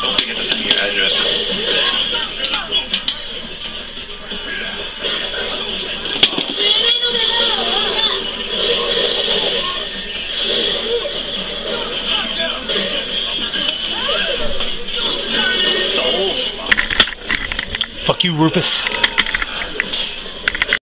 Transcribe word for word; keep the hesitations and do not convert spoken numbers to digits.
Don't forget to send me your address. Fuck you, Rufus.